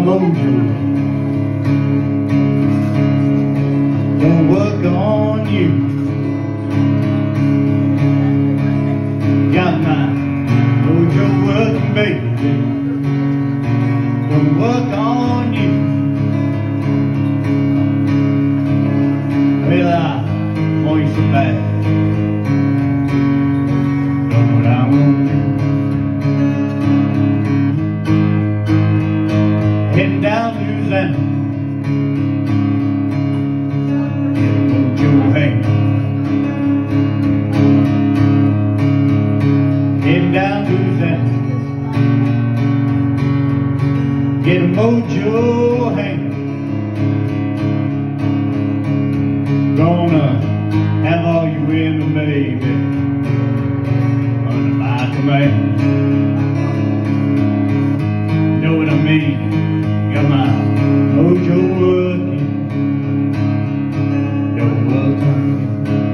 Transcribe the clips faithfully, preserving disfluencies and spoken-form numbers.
mojo don't work on you. Got my mojo working, baby, don't work on you. Well, I want you so bad, don't know what I'm gonna do. Heading down to Louisiana, get a mojo hanging. Heading down to Louisiana, get a mojo hanging. Gonna have all you women, baby, under my command. Know what I mean? Got my mojo working, don't work on you.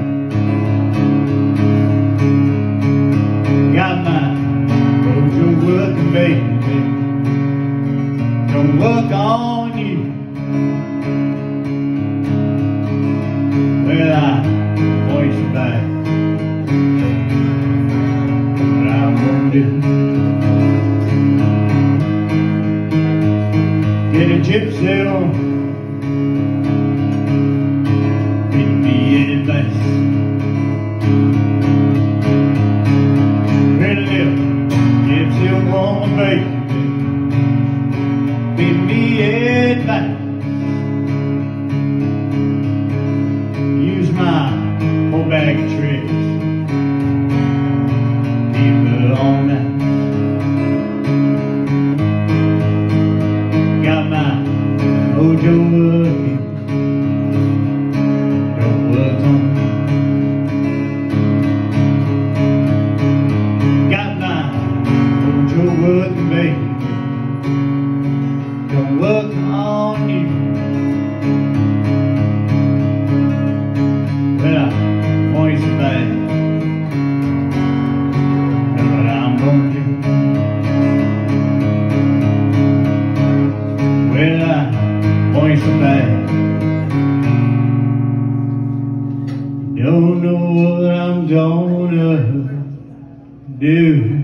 Got my mojo working, baby, don't work on you. Well, I want you so bad, what I'm gonna do. Get a gypsy on, meet me in advance. Pretty little gypsy woman, baby, meet me in advance. Use my whole bag of tricks, keep it on that. Got my mojo working, don't work on me. Got my mojo working, baby, don't work on you. Well, I want you so bad, know what I'm gonna do. Well, I want you so bad, don't know what I'm gonna do.